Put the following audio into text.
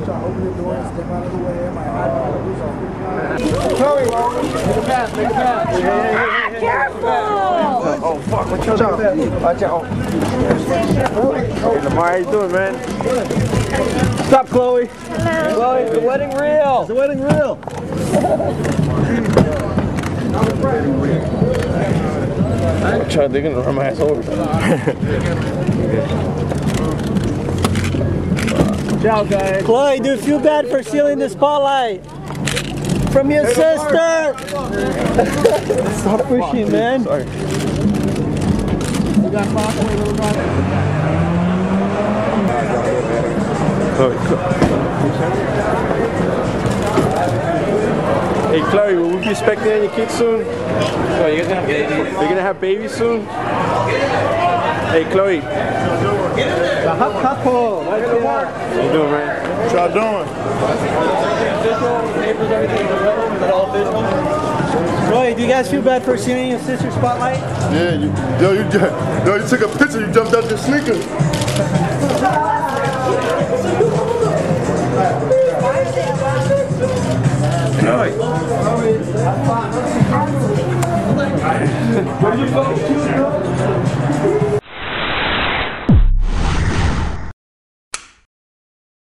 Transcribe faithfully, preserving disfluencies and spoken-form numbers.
try to open the door and step out of the way. My eyeball do something. Chloe, make a pass, make a pass. Hey, hey, hey, hey, Careful! Oh, fuck, watch out. Watch out. Hey, Lamar, how you doing, man? Stop, Chloe. Hello. Chloe, it's the wedding reel. It's the wedding reel. I'm trying, they're gonna run my ass over. Ciao, guys. Chloe, do you feel bad for stealing the spotlight from your sister? Stop pushing, man. Sorry. You got Chloe, little brother. Hey, Chloe, will we be expecting any kids soon? Oh, you guys gonna have babies? You're gonna have babies soon? Hey, Chloe. The hot couple. How you doing, man? What y'all doing? Chloe, do you guys feel bad for stealing your sister's spotlight? Yeah, you, yo, you, yo, you took a picture, you jumped out your sneakers. Chloe. What are you fucking